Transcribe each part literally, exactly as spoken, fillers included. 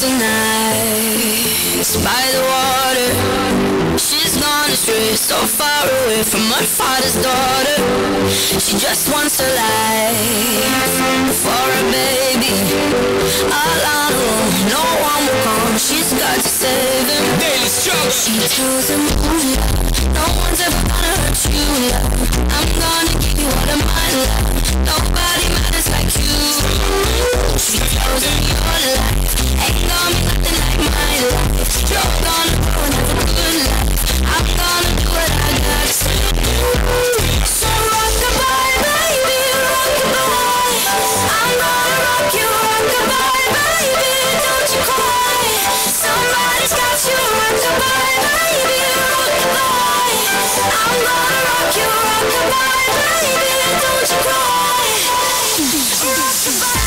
tonight by the water. She's gone astray, so far away from her father's daughter. She just wants a life for a baby. All on her own, no one will come. She's got to save him. Daily struggle. She tells him, ooh, no one's ever gonna hurt you, love. I'm gonna give you all of my love. Nobody matters like you. She tells him your life ain't gonna be nothing like my life. You're gonna grow and have a good life. I'm gonna do what I got to do. So rock-a-bye, baby, rock-a-bye. I'm gonna rock you, rock-a-bye, baby, don't you cry. Somebody's got you, rock-a-bye, baby, rock-a-bye. I'm gonna rock you, rock-a-bye, baby, don't you cry. Rock-a-bye.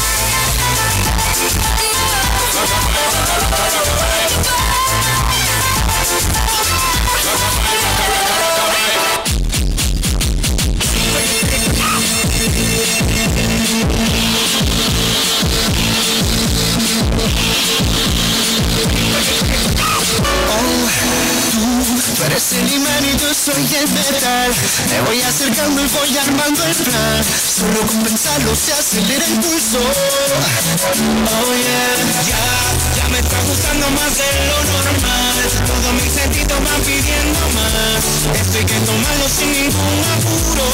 Tú eres el imán y yo soy el metal. Me voy acercando y voy armando el plan. Solo con pensarlo se acelera el pulso. Oh yeah. Ya, ya me está gustando más de lo normal. Todos mis sentidos van pidiendo más. Esto hay que tomarlo sin ningún apuro.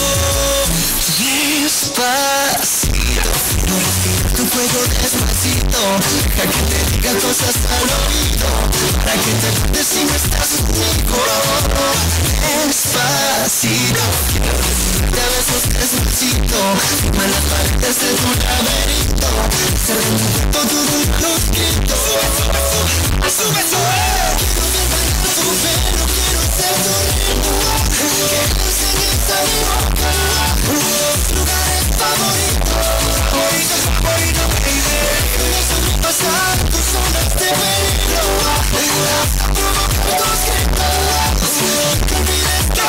Despacito, no respiro tu cuello despacito. Deja que te diga cosas al oído, para que te acuerdes si no estás conmigo. Despacito, quiero decirte a besos despacito. Firma las paredes de tu laberinto. Cerrando tu cuerpo todo un manuscrito. Sube, sube, sube. Quiero ver bailar tu pelo, quiero ser tu ritmo. Que me enseñes a mi boca los lugares favoritos, favoritos, favoritos, baby. Quiero sobrepasar tus zonas de peligro, hasta provocar tus gritos. Que olvides que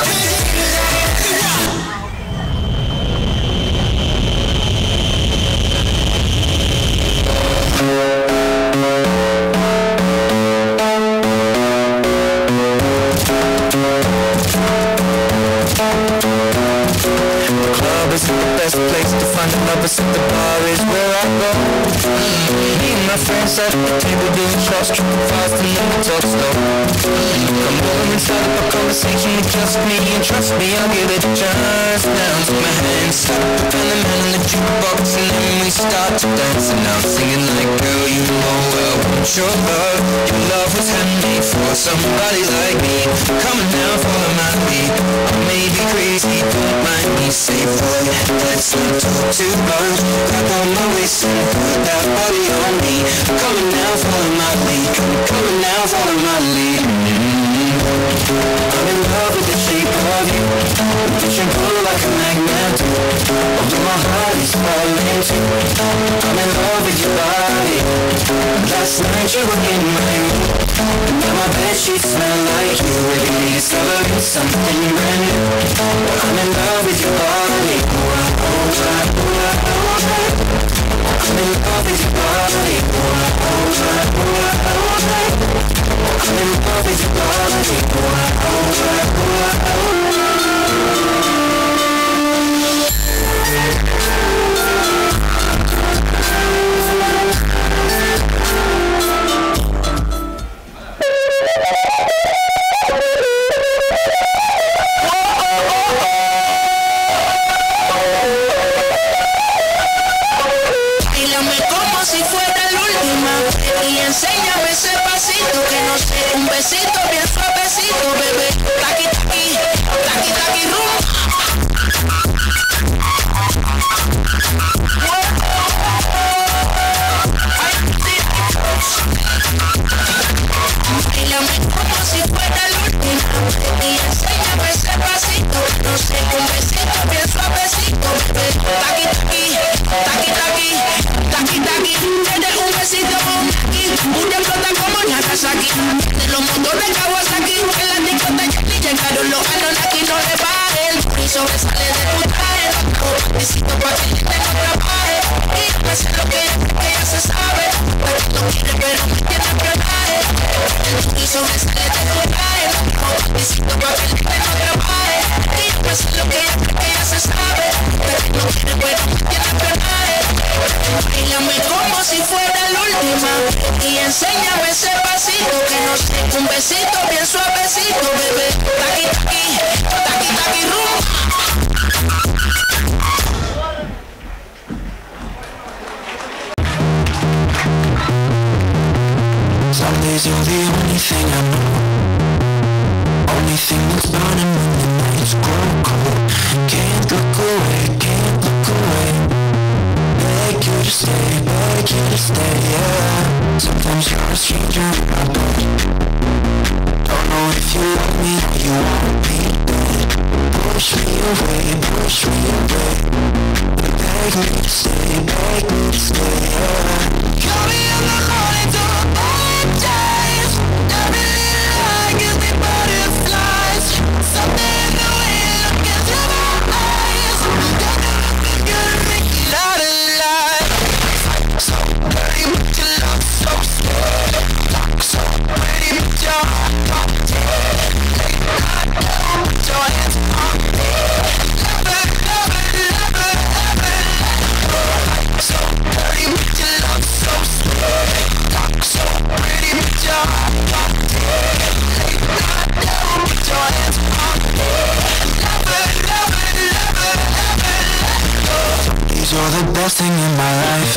is the best place to find a lover, so the bar is where I go. Me and my friends at the table doing shots, tripping fast and then we talk slow. Come over inside of a conversation with just me, and trust me, I'll give it a chance. Now take my hand, stop, put down the man on the jukebox, and then we start to dance. And I'm singing like, girl, you know I want your love. Your love was handmade for somebody like me. Coming now, follow my lead. I may be crazy, don't mind me, say boy, let's not talk too much. Grab on my waist and put that body on me. Coming now, follow my lead. Coming now, follow my lead. Mm-hmm. I'm in love with the shape of you. Push and pull like a magnet. Although my heart is falling too. I'm in love with your body. Last night you were in my room. Now my bedsheets smell like you. Every day discovering something brand new. I'm in love with your body. I'm in love with your body. I'm in love with your enséñame ese pasito, que no sé, un besito bien suavecito, bebé. Taqui, taqui, taqui, taqui, rum. Bailame como sobresale de tu traje. Necesito papel que no trabaje. Y yo me sé lo que ella cree que ya se sabe. Pero no quiere bueno, tiene pernaje. Bailame como si fuera la última. Y enséñame ese pasito que no sé, un besito bien suavecito, bebé. Taqui, taqui, taqui, taqui, rumba. Some days you're the only thing I know, only thing that's burning when the nights grow cold. Can't look away, can't look away. Beg you to stay, beg you to stay, yeah. Sometimes you're a stranger in my bed. Don't know if you love me or you want me dead. Push me away, push me away. Beg me to stay, beg me to stay, yeah. Call me in the morning, don't bad days. Every little lie gives me butterflies. Something in the way you look into my eyes. You're never been good at making out alive. So dirty, but your love so scared. Talk so pretty, but your heart don't dare. Late night, down, put your hands on me. Never, never, never, ever let go. So dirty, but your love so scared. Talk so pretty, but your heart don't dare. Late night, down, put your hands on me. Never, never, never, ever let go. These are the best thing in my life.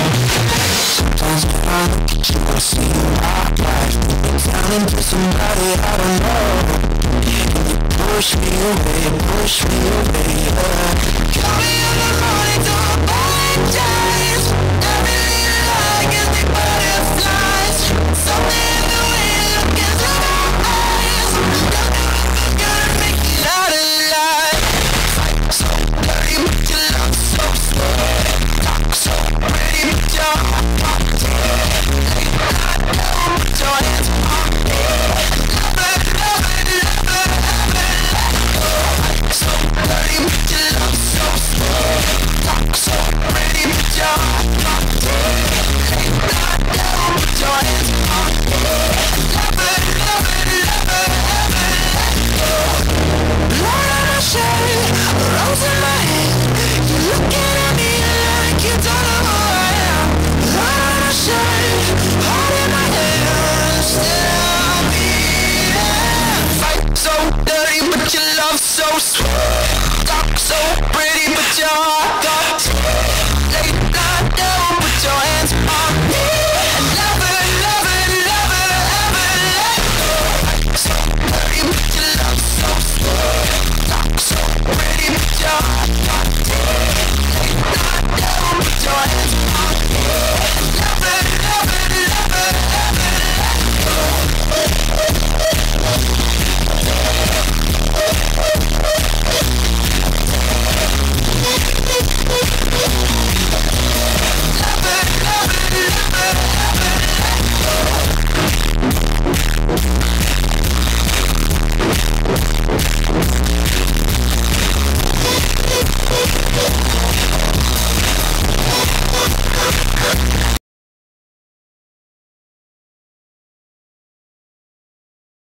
Sometimes when I look at you, I see my life moving down into somebody I don't know. And you push me away, push me away, yeah. Call me in the morning, don't apologize. Every little lie gives me butterflies. Something in the way you look into my eyes. You're never been good at making out alive. So dirty, but your love so sweet. Talk so pretty, but your heart don't dare. Late night, down, put your hands on me. Never, never, never, ever let go. So dirty, but your love so sweet. Talk so pretty, but your heart don't dare. Late night, down, put your hands on me. Never, never, never, ever let go. Blood on my shirt, rose in my hand. You're looking at me like you don't know who I am. Blood on my shirt, heart in my hand. Still I'll be there. Fight so dirty, but your love so sweet.